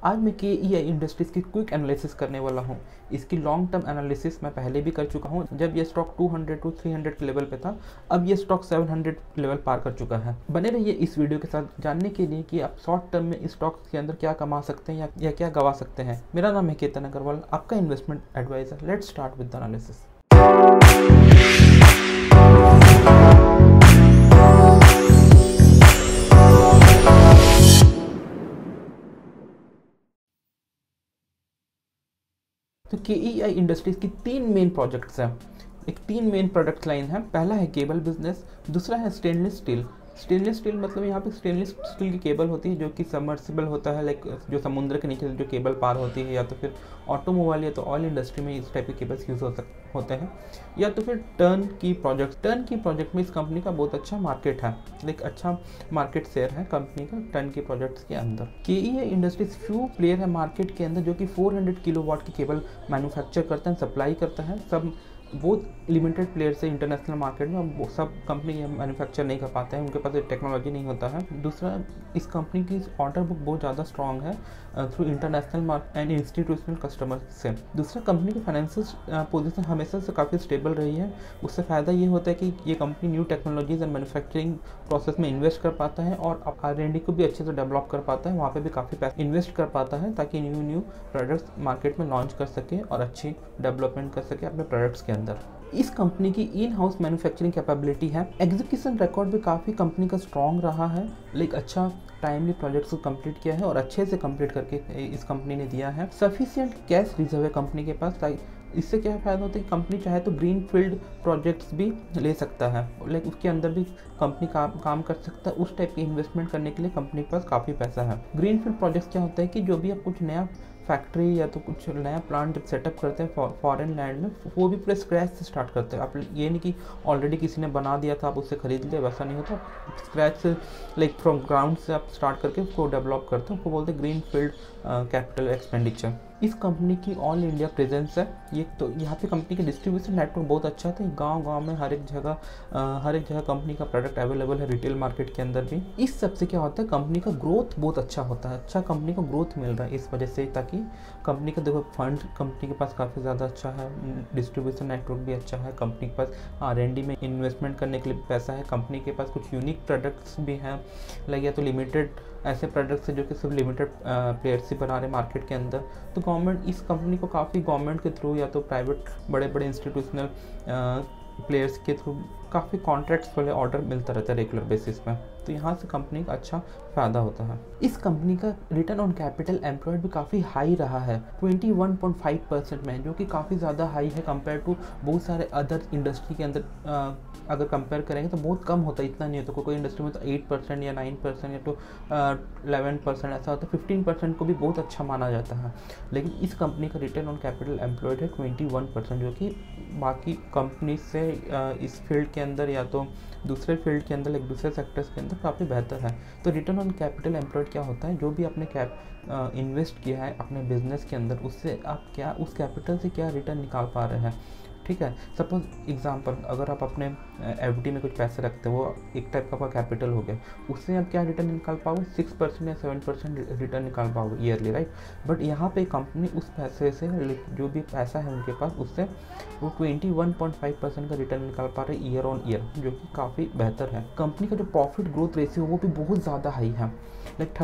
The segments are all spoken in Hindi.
आज मैं KEI इंडस्ट्रीज़ की क्विक एनालिसिस करने वाला हूं। इसकी लॉन्ग टर्म एनालिसिस मैं पहले भी कर चुका हूं, जब ये स्टॉक 200 to 300 के लेवल पे था। अब ये स्टॉक 700 लेवल पार कर चुका है। बने रहिए इस वीडियो के साथ जानने के लिए कि आप शॉर्ट टर्म में इस स्टॉक के अंदर क्या कमा सकते हैं या क्या गवा सकते हैं। मेरा नाम है केतन अग्रवाल, आपका investment adviser. Let's start with the analysis. तो KEI इंडस्ट्रीज की तीन मेन प्रोजेक्ट्स हैं। तीन मेन प्रोडक्ट लाइन है। पहला है केबल बिजनेस, दूसरा है स्टेनलेस स्टील। स्टेनलेस स्टील मतलब यहाँ पे स्टेनलेस स्टील की केबल होती है जो कि सबमर्सिबल होता है, लाइक जो समुद्र के नीचे जो केबल पार होती है, या तो फिर ऑटोमोबाइल या तो ऑयल इंडस्ट्री में इस टाइप के केबल्स यूज़ होते हैं, या तो फिर टर्न की प्रोजेक्ट में इस कंपनी का बहुत अच्छा मार्केट है, लाइक अच्छा मार्केट शेयर है कंपनी का टर्न की प्रोजेक्ट्स के अंदर। KEI इंडस्ट्रीज फ्यू प्लेयर है मार्केट के अंदर जो कि 400 किलोवाट की केबल मैन्युफैक्चर करते हैं, सप्लाई करता है। सब बहुत लिमिटेड प्लेयर्स है इंटरनेशनल मार्केट में, वो सब कंपनी ये मैन्युफैक्चर नहीं कर पाते हैं, उनके पास टेक्नोलॉजी नहीं होता है। दूसरा, इस कंपनी की ऑर्डर बुक बहुत ज़्यादा स्ट्रॉन्ग है through international and institutional customer से। दूसरा, कंपनी की फाइनेंशियल पोजीशन हमेशा से काफ़ी स्टेबल रही है। उससे फ़ायदा ये होता है कि ये company new technologies and manufacturing process में इन्वेस्ट कर पाता है और R&D को भी अच्छे से डेवलप कर पाता है, वहाँ पे भी काफ़ी पैसा इन्वेस्ट कर पाता है ताकि न्यू प्रोडक्ट्स मार्केट में लॉन्च कर सके और अच्छी डेवलपमेंट कर सके अपने प्रोडक्ट्स के अंदर। इस कंपनी की इन हाउस मैन्युफैक्चरिंग कैपेबिलिटी है। एग्जीक्यूशन रिकॉर्ड भी काफ़ी कंपनी का स्ट्रॉन्ग रहा है, लाइक अच्छा टाइमली प्रोजेक्ट्स को कंप्लीट किया है और अच्छे से कंप्लीट करके इस कंपनी ने दिया है। सफिशिएंट कैश रिजर्व है कंपनी के पास। इससे क्या फ़ायदा होता है कि कंपनी चाहे तो ग्रीन फील्ड प्रोजेक्ट्स भी ले सकता है, लाइक उसके अंदर भी कंपनी काम कर सकता है। उस टाइप की इन्वेस्टमेंट करने के लिए कंपनी के पास काफ़ी पैसा है। ग्रीन फील्ड प्रोजेक्ट्स क्या होता है कि जो भी आप कुछ नया फैक्ट्री या तो कुछ नया प्लांट जब सेटअप करते हैं फॉरेन लैंड में, वो भी पूरे स्क्रैच से स्टार्ट करते हैं। आप ये नहीं कि ऑलरेडी किसी ने बना दिया था आप उससे खरीद लिया, वैसा नहीं होता। स्क्रैच से, लाइक फ्रॉम ग्राउंड से आप स्टार्ट करके उसको डेवलप करते हैं, उसको बोलते हैं ग्रीन फील्ड कैपिटल एक्सपेंडिचर। इस कंपनी की ऑल इंडिया प्रेजेंस है। ये तो यहाँ पे कंपनी का डिस्ट्रीब्यूशन नेटवर्क बहुत अच्छा था। गांव में हर एक जगह कंपनी का प्रोडक्ट अवेलेबल है, रिटेल मार्केट के अंदर भी। इस सब से क्या होता है, कंपनी का ग्रोथ बहुत अच्छा होता है। अच्छा कंपनी को ग्रोथ मिल रहा है इस वजह से, ताकि कंपनी का देखो फंड कंपनी के पास काफ़ी ज़्यादा अच्छा है, डिस्ट्रीब्यूशन नेटवर्क भी अच्छा है, कंपनी के पास R&D में इन्वेस्टमेंट करने के लिए पैसा है, कंपनी के पास कुछ यूनिक प्रोडक्ट्स भी हैं, लाइक या तो लिमिटेड ऐसे प्रोडक्ट्स हैं जो कि सिर्फ लिमिटेड प्लेयर्स ही बना रहे मार्केट के अंदर। तो गवर्नमेंट इस कंपनी को काफ़ी गवर्नमेंट के थ्रू या तो प्राइवेट बड़े इंस्टीट्यूशनल प्लेयर्स के थ्रू काफ़ी कॉन्ट्रैक्ट्स वाले ऑर्डर मिलता रहता है रेगुलर बेसिस में। तो यहाँ से कंपनी का अच्छा फ़ायदा होता है। इस कंपनी का रिटर्न ऑन कैपिटल एम्प्लॉयड भी काफ़ी हाई रहा है 21.5% में, जो कि काफ़ी ज़्यादा हाई है कंपेयर टू बहुत सारे अदर इंडस्ट्री के अंदर। अगर कंपेयर करेंगे तो बहुत कम होता है, इतना नहीं होता। कोई इंडस्ट्री में तो 8% या 9% या तो 11% ऐसा होता है। 15% को भी बहुत अच्छा माना जाता है, लेकिन इस कंपनी का रिटर्न ऑन कैपिटल एम्प्लॉयड है 21%, जो कि बाकी कंपनी से इस फील्ड के अंदर या तो दूसरे फील्ड के अंदर, एक दूसरे सेक्टर्स के अंदर काफ़ी बेहतर है। तो रिटर्न ऑन कैपिटल एम्प्लॉयड क्या होता है, जो भी आपने इन्वेस्ट किया है अपने बिजनेस के अंदर, उससे आप क्या उस कैपिटल से क्या रिटर्न निकाल पा रहे हैं। ठीक है, सपोज एग्जांपल, अगर आप अपने FD में कुछ पैसे रखते हो, वो एक टाइप का कैपिटल हो गया, उससे आप क्या रिटर्न निकाल पाओगे, 6% या 7% रिटर्न निकाल पाओगे ईयरली, राइट। बट यहाँ पे कंपनी उस पैसे से, जो भी पैसा है उनके पास, उससे वो 21.5% का रिटर्न निकाल पा रहे ईयर ऑन ईयर, जो कि काफ़ी बेहतर है। कंपनी का जो प्रॉफिट ग्रोथ रेशियो वो भी बहुत ज़्यादा हाई है, लाइक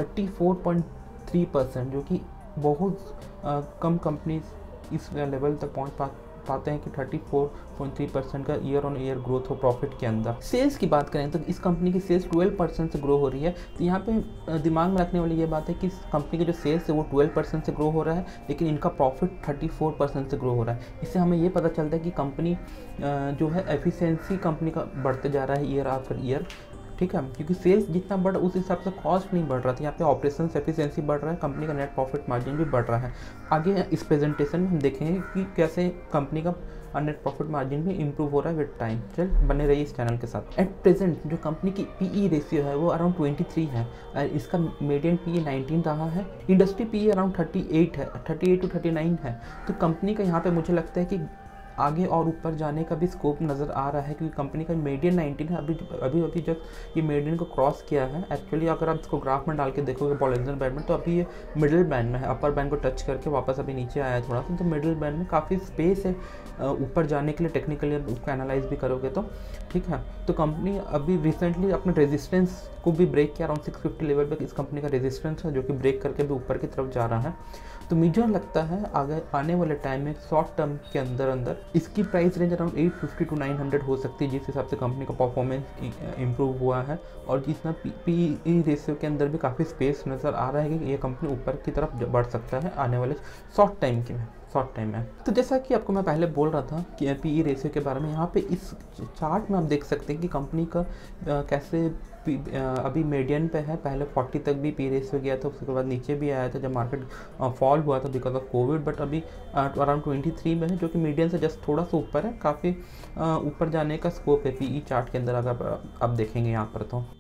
34.3%, जो कि बहुत कम कंपनीज इस लेवल तक पहुँच पाते हैं कि 34.3% का ईयर ऑन ईयर ग्रोथ हो प्रॉफिट के अंदर। सेल्स की बात करें तो इस कंपनी की सेल्स 12% से ग्रो हो रही है। तो यहाँ पे दिमाग में रखने वाली ये बात है कि इस कंपनी के जो सेल्स है वो 12% से ग्रो हो रहा है, लेकिन इनका प्रॉफिट 34% से ग्रो हो रहा है। इससे हमें ये पता चलता है कि कंपनी जो है एफिशिएंसी कंपनी का बढ़ते जा रहा है ईयर आफ्टर ईयर। ठीक है, क्योंकि सेल्स जितना बढ़ उस हिसाब से कॉस्ट नहीं बढ़ रहा था। यहाँ पे ऑपरेशंस एफिशिएंसी बढ़ रहा है, कंपनी का नेट प्रॉफिट मार्जिन भी बढ़ रहा है। आगे इस प्रेजेंटेशन में हम देखेंगे कि कैसे कंपनी का नेट प्रॉफिट मार्जिन भी इंप्रूव हो रहा है विद टाइम। चल बने रहिए इस चैनल के साथ। एट प्रेजेंट जो कंपनी की PE रेशियो है वो अराउंड 23 है और इसका मीडियन PE 19 रहा है। इंडस्ट्री PE अराउंड 38 है, 38 to 39 है। तो कंपनी का यहाँ पे मुझे लगता है कि आगे और ऊपर जाने का भी स्कोप नज़र आ रहा है, क्योंकि कंपनी का मीडियन 19 है, अभी जब ये मीडियन को क्रॉस किया है। एक्चुअली अगर आप इसको ग्राफ में डाल के देखोगे बॉलिंजर बैंड में, तो अभी ये मिडिल बैंड में है, अपर बैंड को टच करके वापस अभी नीचे आया है थोड़ा सा, तो मिडिल बैंड में काफ़ी स्पेस है ऊपर जाने के लिए। टेक्निकली उसको एनालाइज भी करोगे तो ठीक है। तो कंपनी अभी रिसेंटली अपने रेजिस्टेंस को भी ब्रेक किया, अराउंड 650 लेवल पे इस कंपनी का रेजिस्टेंस है, जो कि ब्रेक करके भी ऊपर की तरफ जा रहा है। तो मुझे लगता है आगे आने वाले टाइम में शॉर्ट टर्म के अंदर इसकी प्राइस रेंज अराउंड 850 to 900 हो सकती है, जिस हिसाब से कंपनी का परफॉर्मेंस इंप्रूव हुआ है। और जितना PE रेशियो के अंदर भी काफ़ी स्पेस नज़र आ रहा है कि ये कंपनी ऊपर की तरफ बढ़ सकता है आने वाले शॉर्ट टाइम में। तो जैसा कि आपको मैं पहले बोल रहा था कि PE रेशियो के बारे में, यहाँ पे इस चार्ट में आप देख सकते हैं कि कंपनी का कैसे अभी मीडियन पे है। पहले 40 तक भी PE रेशियो गया था, उसके बाद नीचे भी आया था जब मार्केट फॉल हुआ था बिकॉज ऑफ कोविड, बट अभी अराउंड 23 में है, जो कि मीडियन से जस्ट थोड़ा सा ऊपर है। काफ़ी ऊपर जाने का स्कोप है PE चार्ट के अंदर, अगर आप देखेंगे यहाँ पर तो।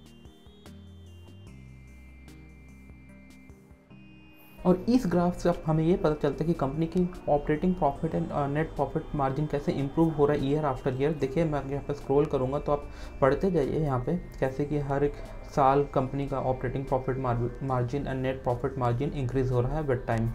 और इस ग्राफ से अब हमें ये पता चलता है कि कंपनी की operating profit and net profit margin कैसे इंप्रूव हो रहा है ईयर आफ्टर ईयर। देखिए मैं यहाँ पे स्क्रॉल करूँगा तो आप पढ़ते जाइए यहाँ पे कैसे कि हर एक साल कंपनी का operating profit margin and net profit margin increase हो रहा है विद टाइम।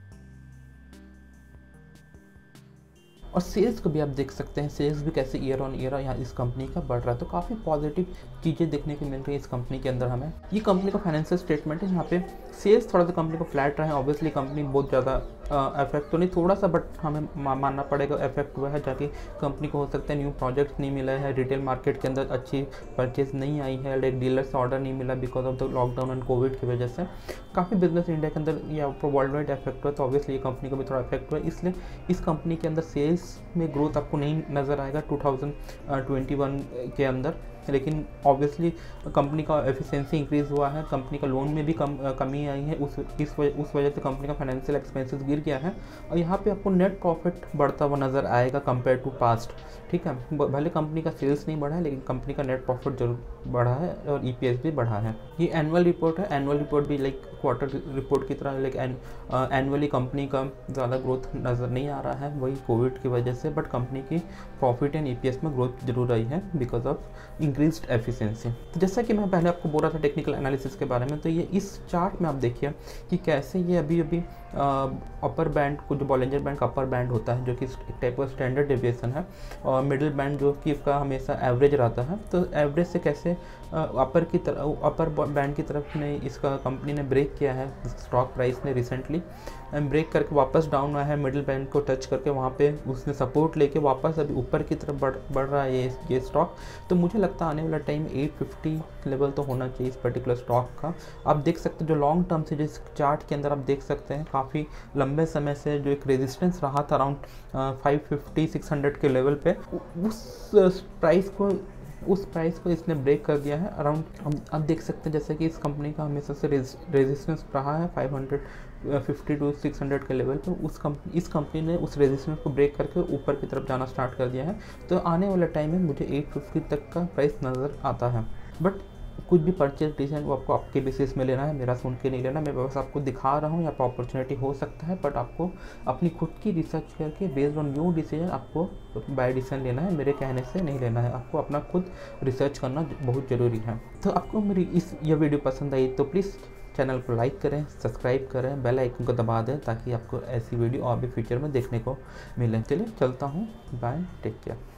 और सेल्स को भी आप देख सकते हैं, सेल्स भी कैसे ईयर ऑन ईयर यहाँ इस कंपनी का बढ़ रहा है। तो काफ़ी पॉजिटिव चीज़ें देखने को मिल रही है इस कंपनी के अंदर हमें। ये कंपनी का फाइनेंशियल स्टेटमेंट है, यहाँ पे सेल्स थोड़ा सा कंपनी को फ्लैट रहा है। ऑब्वियसली कंपनी बहुत ज़्यादा इफेक्ट तो नहीं, थोड़ा सा, बट हमें मानना पड़ेगा इफेक्ट हुआ है, जाके कंपनी को हो सकता है न्यू प्रोजेक्ट नहीं मिला है, रिटेल मार्केट के अंदर अच्छी परचेज नहीं आई है, लाइक डीलर से ऑर्डर नहीं मिला because of the lockdown and Covid की वजह से। काफ़ी बिजनेस इंडिया के अंदर या वर्ल्ड वाइड इफेक्ट हुआ, तो ऑब्वियसली ये कंपनी को भी थोड़ा इफेक्ट हुआ, इसलिए इस कंपनी के अंदर सेल्स में ग्रोथ आपको नहीं नज़र आएगा 2021 के अंदर। लेकिन ऑब्वियसली कंपनी का एफिशिएंसी इंक्रीज़ हुआ है, कंपनी का लोन में भी कमी आई है, उस वजह से कंपनी का फाइनेंशियल एक्सपेंसेस गिर गया है। और यहाँ पे आपको नेट प्रॉफिट बढ़ता हुआ नज़र आएगा कंपेयर टू पास्ट। ठीक है, भले कंपनी का सेल्स नहीं बढ़ा है, लेकिन कंपनी का नेट प्रॉफिट जरूर बढ़ा है और EPS भी बढ़ा है। ये एनुअल रिपोर्ट है, एनुअल रिपोर्ट भी लाइक क्वार्टर रिपोर्ट की तरह, लाइक एनुअली कंपनी का ज़्यादा ग्रोथ नज़र नहीं आ रहा है, वही कोविड की वजह से, बट कंपनी की प्रॉफिट एंड EPS में ग्रोथ जरूर आई है बिकॉज ऑफ इंक्रीज्ड एफिशिएंसी। तो जैसा कि मैं पहले आपको बोल रहा था टेक्निकल एनालिसिस के बारे में, तो ये इस चार्ट में आप देखिए कि कैसे ये अभी अपर बैंड को, जो बॉलिंजर बैंड का अपर बैंड होता है, जो कि एक टाइप का स्टैंडर्ड डेविएशन है, और मिडिल बैंड जो कि इसका हमेशा एवरेज रहता है, तो एवरेज से कैसे अपर बैंड की तरफ ने इसका कंपनी ने ब्रेक किया है स्टॉक प्राइस ने रिसेंटली, ब्रेक करके वापस डाउन आया है, मिडिल बैंड को टच करके वहाँ पे उसने सपोर्ट लेके वापस अभी ऊपर की तरफ बढ़ रहा है ये स्टॉक। तो मुझे लगता है आने वाला टाइम 850 लेवल तो होना चाहिए इस पर्टिकुलर स्टॉक का। आप देख सकते हैं जो लॉन्ग टर्म से जिस चार्ट के अंदर आप देख सकते हैं, काफ़ी लंबे समय से जो एक रेजिस्टेंस रहा था अराउंड 550-600 के लेवल पे, उस प्राइस को इसने ब्रेक कर दिया है अराउंड। अब देख सकते हैं जैसे कि इस कंपनी का हमेशा से रेजिस्टेंस रहा है 550 to 600 के लेवल पर, इस कंपनी ने उस रेजिस्टेंस को ब्रेक करके ऊपर की तरफ जाना स्टार्ट कर दिया है। तो आने वाले टाइम में मुझे 850 तक का प्राइस नज़र आता है, बट कुछ भी परचेज डिसीजन वो आपको आपके बेसिस में लेना है, मेरा सुन के नहीं लेना। मैं बस आपको दिखा रहा हूँ, यहाँ पर अपॉर्चुनिटी हो सकता है, बट आपको अपनी खुद की रिसर्च करके बेस्ड ऑन न्यू डिसीजन आपको बाय डिसीजन लेना है, मेरे कहने से नहीं लेना है। आपको अपना खुद रिसर्च करना बहुत ज़रूरी है। तो आपको मेरी ये वीडियो पसंद आई तो प्लीज़ चैनल को लाइक करें, सब्सक्राइब करें, बेल आइकन को दबा दें ताकि आपको ऐसी वीडियो और भी फ्यूचर में देखने को मिले। चलिए चलता हूँ, बाय, टेक केयर।